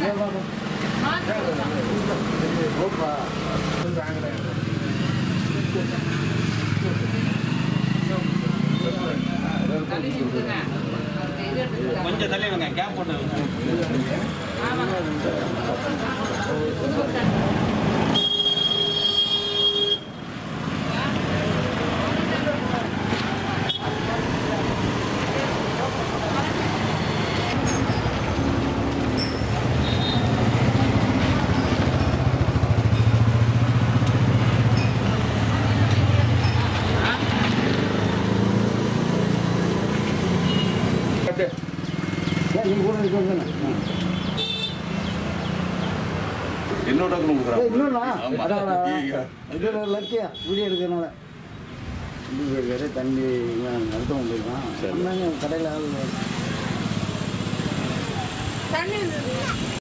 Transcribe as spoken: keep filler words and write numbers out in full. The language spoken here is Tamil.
கொஞ்சம் தள்ளி வாங்க கேப் போட்டு என்னோட இன்னொன்னா இது லக்கியா வீடியோ எடுக்கிறதுனால வேறு தண்ணி நடத்தவும் போயிருக்கான் கடையில்